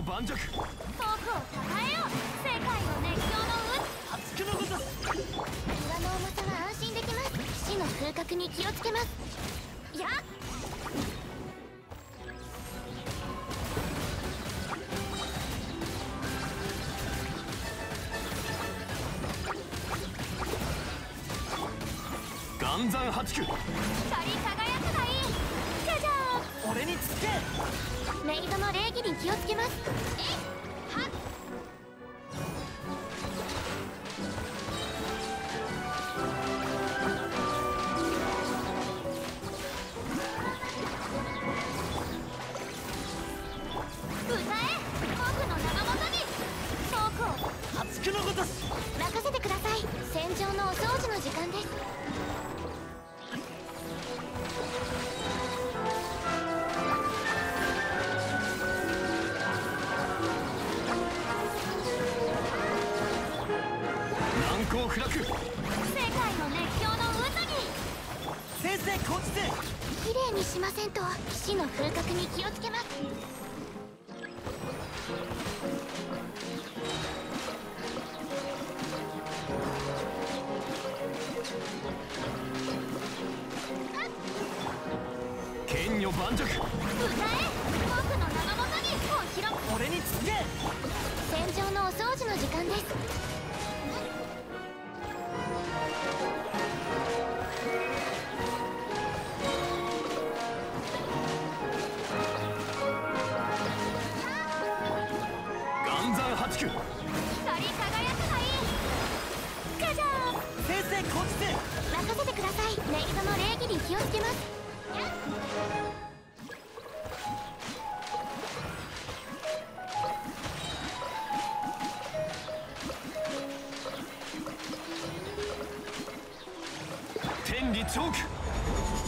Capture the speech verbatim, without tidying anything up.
女盤石。 遠くを抱えよう。世界の熱狂の渦。 熱くのこと。 岩の重さは安心できます。死の風格に気をつけます。やっ岩山八九。 光り輝くがいい。じゃじゃーん。 俺につけ。 メイドの礼儀に気をつけます。えいはっ。歌え僕の名のもとに。遠くを熱くのことし。 任せてください。戦場のお掃除の時間です。 難攻不落。 世界の熱狂の渦に。 先生こっちで。 綺麗にしませんと死の風格に気をつけます。 剣女盤石。 歌え僕の名のもとに。お広く俺につけ。 戦場のお掃除の時間です。 岩山八九。 光り輝くがいい。じゃじゃーん。 先生こっちで。 任せてください。メイドの礼儀に気をつけます。 天理チョーク。